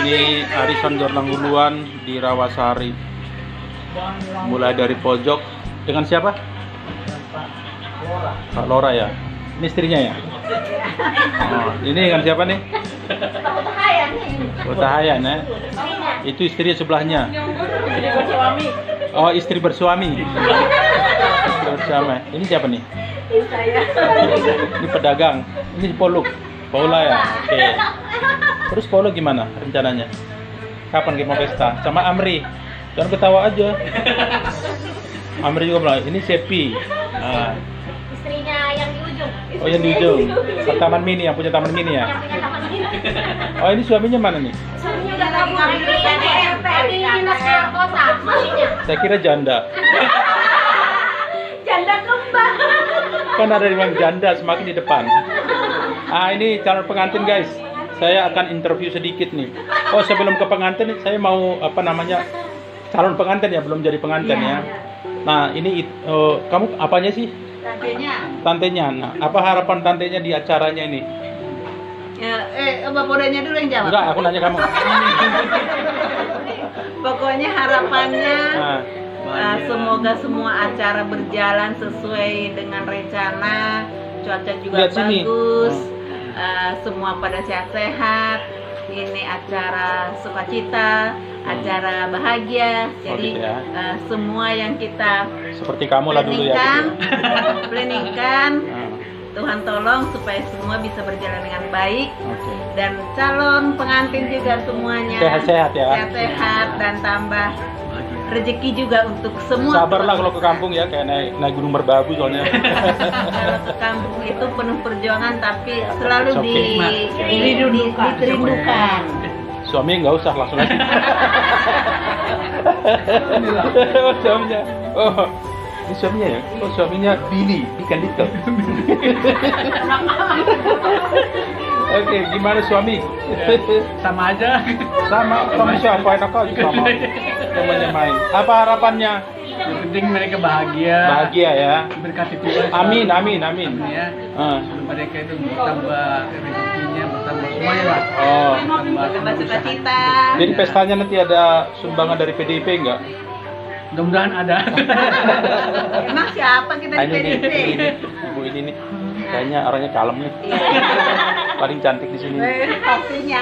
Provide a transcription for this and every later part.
Ini arisan Jornanguluan di Rawasari. Mulai dari pojok dengan siapa? Pak Lora ya. Ini istrinya ya. Oh, ini dengan siapa nih? Utahayan ya. Itu istri sebelahnya. Oh, istri bersuami. Istri bersama. Ini siapa nih? Ini pedagang. Ini Paula ya. Oke. Terus Paula gimana rencananya? Kapan kita mau pesta? Sama Amri. Jangan ketawa aja. Amri juga bilang, ini Sepi. Nah. Istrinya yang di ujung. Oh, yang di ujung. Taman Mini, yang punya Taman Mini ya? Yang punya taman mini. Oh, ini suaminya mana nih? Suaminya udah kabur di dinas kota, suaminya. Saya kira janda. Janda kembar. Kan ada yang janda semakin di depan. Ah, ini calon pengantin guys. Saya akan interview sedikit nih. Oh, sebelum ke pengantin, saya mau calon pengantin ya, belum jadi pengantin ya. Nah, ini kamu apanya sih? Tantenya. Nah, apa harapan tantenya di acaranya ini? Ya, Bapodanya dulu yang jawab. Enggak, aku nanya kamu. Pokoknya harapannya semoga semua acara berjalan sesuai dengan rencana, cuaca juga Lihat sini. bagus, semua pada sehat-sehat. Ini acara sukacita, acara bahagia. Jadi gitu ya. semua yang kita Seperti kamu lah dulu ya. planningkan, Tuhan tolong supaya semua bisa berjalan dengan baik. Oke. Dan calon pengantin juga semuanya Sehat-sehat ya. sehat-sehat dan tambah rezeki juga untuk semua. Sabarlah kalau ke kampung ya, kayak naik gunung merbabu soalnya. Kalau ke kampung itu penuh perjuangan, tapi selalu It's okay. diterindukan. Suami nggak usah, langsung aja. Oh, suaminya. Oh, ini suaminya ya? Oh, suaminya Billy, ikan Little. Oke, gimana suami? Sama aja. Sama, kamu siapa? Enak aja sama. Temannya main. Apa harapannya? Yang penting mereka bahagia. Bahagia ya. Berkati Tuhan. Amin. Ya. Ah. Mereka itu bertambah rezekinya, bertambah semuanya lah. Oh. Tambah sukacita. Jadi pestanya nanti ada sumbangan dari PDIP enggak? Mudah-mudahan ada. Emang siapa kita di PDIP? Ibu ini nih. Kayaknya orangnya kalem nih. Paling cantik di sini. Kopinya.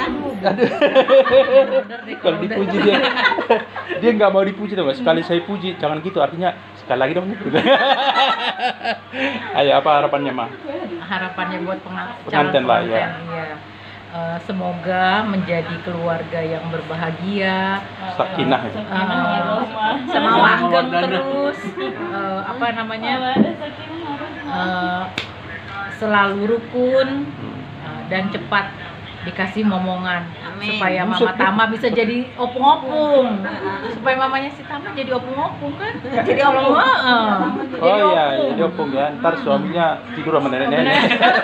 Kalau dipuji dia nggak mau dipuji tuh. Sekali saya puji, jangan gitu. Artinya sekali lagi dong. Ayo, apa harapannya mah? Harapannya buat Pengantin lah ya. Semoga menjadi keluarga yang berbahagia, Sakinah ya. sama langgeng terus, selalu rukun dan cepat dikasih momongan. Amin. Supaya Mama Tama bisa jadi opung-opung, supaya mamanya si Tama jadi opung-opung kan, jadi opung. Oh iya, jadi opung ya. Ntar suaminya tidur sama nenek-nenek.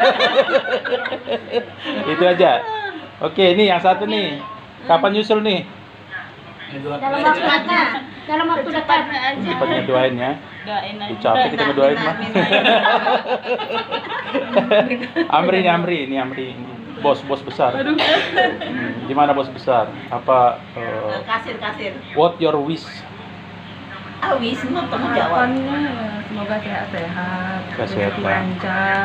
Itu aja. Oke, ini yang satu nih. Kapan nyusul nih? Dalam waktu dekat. Cepatnya doain ya. Capek kita ngedoain mah. Amri. Bos besar. Gimana bos besar? Apa Kasir. what your wish? Awis mau jawab. Semoga sehat-sehat, Kesehatan. lancar.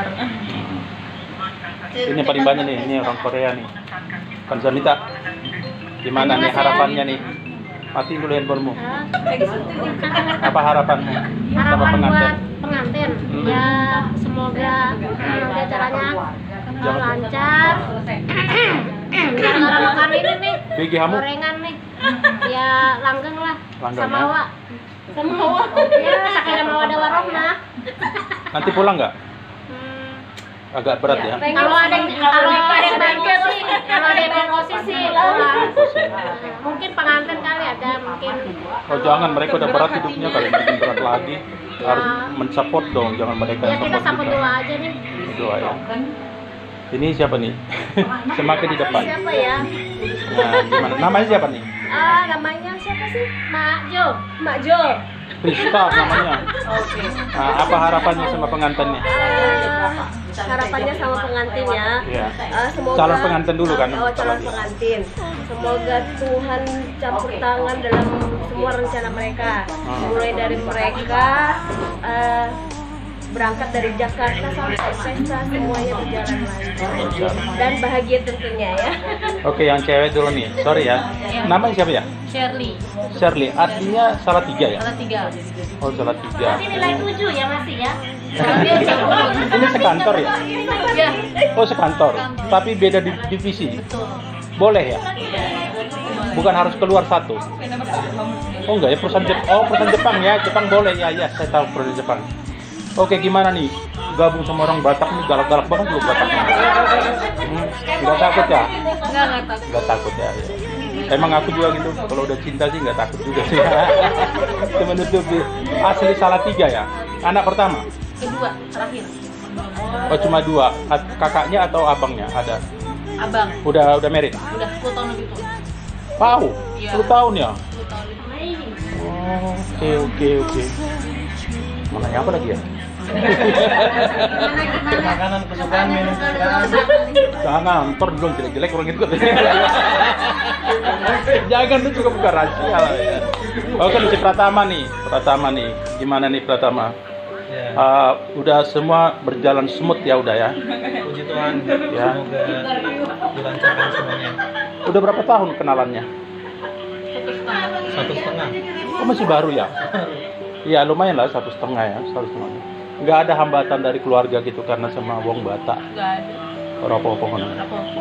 Ini paling banyak nih, ini orang Korea nih. Kanzanita. Gimana nih harapannya nih? Mati dulu handphonemu. Apa harapanmu? Sama Harapan pengantin? buat pengantin ya semoga nanti acaranya lancar. Biar orang makan ini nih Bigi hamu? gorengan nih ya langgeng lah. Langgeng, Sama ya? awak. Ya sakinah mawaddah warahmah. Nanti pulang nggak? Agak berat ya? Kalau ada yang bengkosi sih pulang. Mungkin pengantin kali ada mungkin. Oh jangan, mereka udah berat hidupnya kali bikin berat lagi. Harus mensupport dong, jangan mereka Ya yang kita support sambut doa aja nih. Doa ya. Ini siapa nih? Semakin di depan. Siapa ya? Nah, gimana? Namanya siapa nih? Namanya siapa sih? Mak Jo. Krista namanya. Nah, apa harapannya sama pengantinnya? Harapannya sama pengantinnya, Iya. semoga Calon pengantin dulu kan? Oh, calon pengantin. Semoga Tuhan campur tangan dalam semua rencana mereka. Mulai dari mereka berangkat dari Jakarta sampai pesta, semuanya berjalan lancar dan bahagia tentunya ya. Oke, yang cewek dulu nih. Sorry ya. Namanya siapa ya? Shirley, Shirley. Aslinya Salatiga ya? salah 3. Oh, Salatiga. Berarti nilai 7 ya masih ya. Ini sekantor ya? Ya, Oh, sekantor. Tapi beda divisi. Boleh ya? Bukan harus keluar satu. Oh enggak ya, perusahaan Jepang ya. Jepang boleh ya. Ya, saya tahu perusahaan Jepang. Oke, gimana nih? Gabung sama orang Batak nih, galak-galak banget lu Bataknya. Nggak takut ya? enggak takut. Nggak takut ya. Emang aku juga gitu. Kalau udah cinta sih nggak takut juga sih. Cuma nutupi. Asli Salatiga ya. Anak pertama. Kedua, terakhir. Oh, cuma 2. Kakaknya atau abangnya ada? Abang, Udah married. udah 10 tahun lebih tua. Wow, Iya. 10 tahun ya. 10 tahun lebih. Oh, oke. Mau nanya apa lagi ya? Makanan kesukaan, minum kesukaan. Jangan, ntar belum jelek-jelek orang itu. Jangan, itu juga bukan rahasia lah ya. Oke, si Pratama nih. Gimana nih Pratama? Ya, Udah semua berjalan smooth ya udah ya? puji Tuhan. Ya. Semoga dilancarkan semuanya. Udah berapa tahun kenalannya? 1,5. Oh, masih baru ya? Iya, lumayan lah 1,5 ya, 1,5. Nggak ada hambatan dari keluarga gitu karena sama wong Batak. Enggak ada. Orang apa-apa. Apa-apa.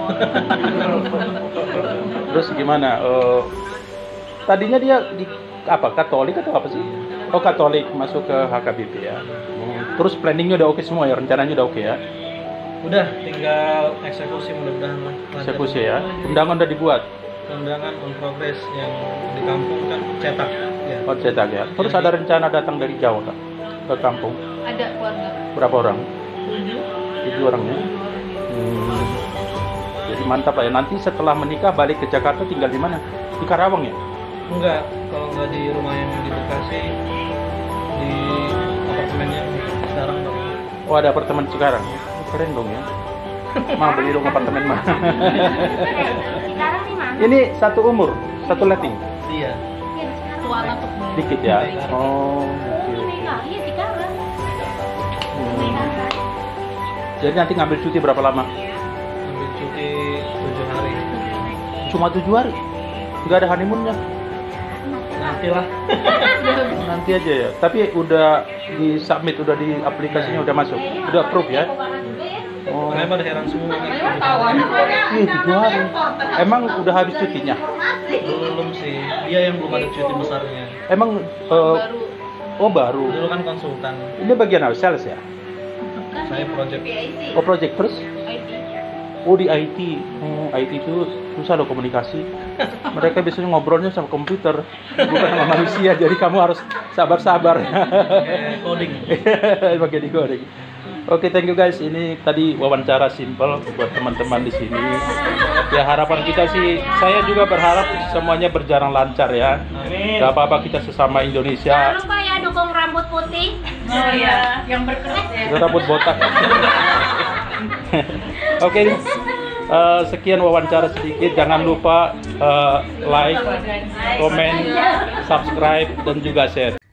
Terus gimana? Tadinya dia di apa? Katolik atau apa sih? Oh, Katolik, masuk ke HKBP ya. Terus planningnya udah oke semua ya, rencananya udah oke ya. Udah, tinggal eksekusi mudah-mudahan lah. Lancar. Eksekusi ya. Undangan udah dibuat. Undangan on progress yang di kampung kan cetak. Ya. Oh, cetak ya. Terus ada rencana datang dari Jawa Kak, ke kampung. Ada keluarga. Berapa orang? 7. 7 orang ya. Jadi mantap lah ya. Nanti setelah menikah balik ke Jakarta tinggal di mana? Di Karawang ya? Enggak, kalau nggak di rumah yang di Bekasi, di apartemennya sekarang. Oh, ada apartemen Cikarang. Keren dong ya. Mau beli dong apartemen mah. Sekarang di mana? Ini satu umur, satu letting. Iya. Tua anak tuh. Dikit ya. Oh, oke. Iya sekarang. Jadi nanti ngambil cuti berapa lama? Ambil cuti 7 hari. Cuma 7 hari. Nggak ada honeymoonnya. Nantilah. Nanti aja ya. Tapi udah di submit, udah di aplikasinya udah masuk, udah approve ya. Oh, Makanya pada heran semua nih. iya 7 hari. Emang udah habis cutinya? Belum sih. Dia yang belum ada cuti besarnya. Emang Baru. oh baru. Dulu kan konsultan. Ini bagian apa? Sales ya? Saya project. Oh project terus? IT. Oh di IT. Oh, IT itu susah loh komunikasi. Mereka biasanya ngobrolnya sama komputer, bukan sama manusia. Jadi kamu harus sabar-sabar. Coding. Pakai di coding. Oke, thank you guys. Ini tadi wawancara simple buat teman-teman di sini. Ya harapan kita sih, saya juga berharap semuanya berjalan lancar ya. Amin. Gak apa-apa, kita sesama Jangan Indonesia. lupa ya dukung rambut putih. Oh iya, yang berkerut ya. Itu rambut botak. Oke, sekian wawancara sedikit. Jangan lupa like, komen, subscribe, dan juga share.